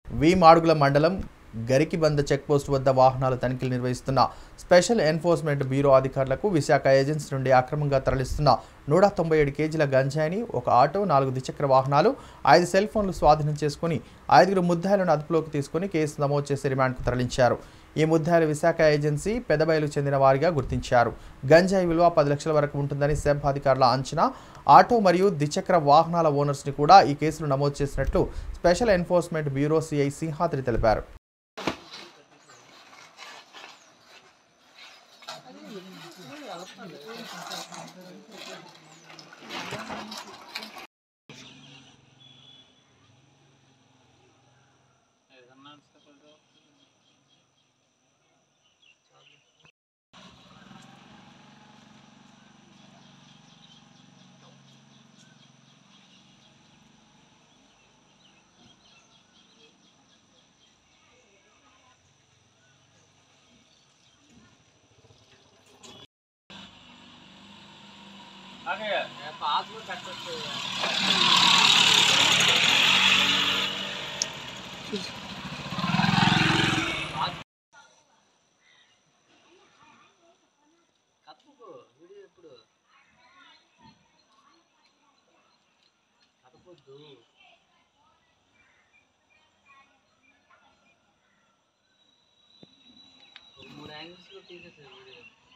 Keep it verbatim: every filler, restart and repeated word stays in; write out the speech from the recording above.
వి మాడుగుల మండలం గరికిబంద చెక్పోస్ట్ వద్ద వాహనాల తనిఖీలు నిర్వహిస్తున్న స్పెషల్ ఎన్ఫోర్స్మెంట్ బ్యూరో అధికారులకు విశాఖ ఏజెన్సీ నుండి అక్రమంగా తరలిస్తున్న నూట తొంభై ఏడు కేజీల గంజాయిని, ఒక ఆటో, నాలుగు ద్విచక్ర వాహనాలు, ఐదు సెల్ ఫోన్లు స్వాధీనం చేసుకుని ఐదుగురు ముద్దాయిలను అదుపులోకి తీసుకుని కేసు నమోదు చేసి రిమాండ్కు తరలించారు. ఈ ముద్దాయిలు విశాఖ ఏజెన్సీ పెదబయలుకు చెందిన వారిగా గుర్తించారు. గంజాయి విలువ పది లక్షల వరకు ఉంటుందని సెబ్ అధికారుల అంచనా. ఆటో మరియు ద్విచక్ర వాహనాల ఓనర్స్ని కూడా ఈ కేసులు నమోదు చేసినట్లు special enforcement bureau CI Simhadri తెలిపారు. अरे पास में कट सकते हैं కట్టుకో వీడియో ఇప్పుడు కట్టుకోద్దు మూడు యాంగిల్స్ లో తీసేసారు వీడియో.